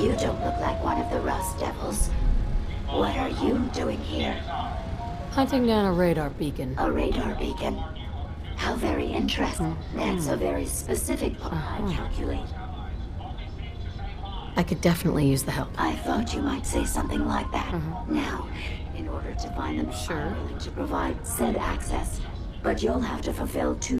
You don't look like one of the Rust Devils. What are you doing here? Hunting down a radar beacon. A radar beacon? How very interesting. That's a very specific part, I calculate. I could definitely use the help. I thought you might say something like that. Now, in order to find them, Sure. I'm willing to provide said access. But you'll have to fulfill two